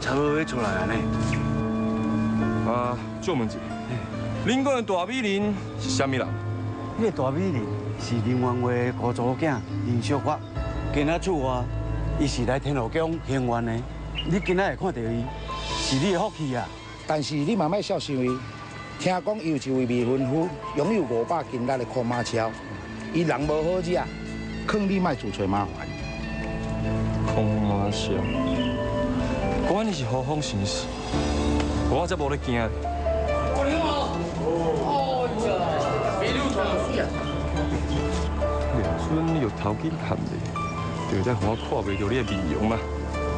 差不多要出来安尼。 啊，借问一下，恁讲的大美人是啥物人？ 迄个大美人是林元话高祖囝林小发，今仔厝外，伊是来天后宫行愿的。你今仔会看到伊，是你的福气啊！ 但是你嘛莫小想伊，听讲伊有一位未婚夫，拥有500斤力的空马超，伊人无好惹，劝你莫自找麻烦。 空马笑，果然是何方神使，我才无咧惊咧。梁孙有头巾含咧，就再互我看袂到你的面容嘛。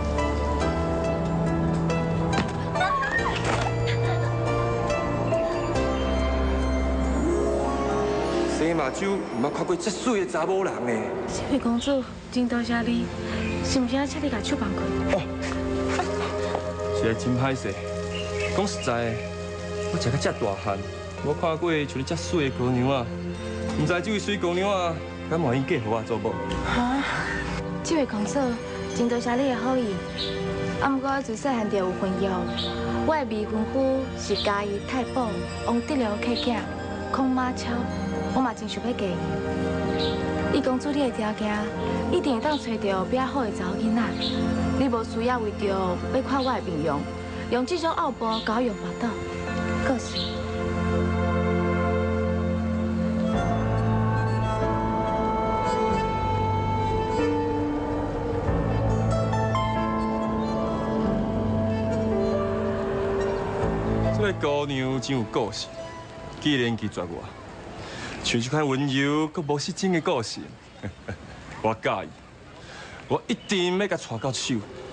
生目睭毋捌看过遮水的查某人呢。 这位公主，真多谢你，是毋是要请你甲手放开？ 是真歹势。讲实在，我食到遮大汉，我看过像你遮水的姑娘啊，唔知这位水姑娘啊，敢愿意嫁互我做某？ 啊，这位公主，真多谢你的好意。啊，不过我自细汉就有婚约，我的未婚夫是嘉义太保王德良客囝空马超，我嘛真想要嫁伊。伊公主你的条件，一定会当找到比较好的查某囡仔。你无需要为着要看我的面容，用这种傲步搞用巴倒，可是。 这个姑娘真有故事，既然拒绝我，像这款温柔佮无失真的故事，我介意，我一定要甲带到手。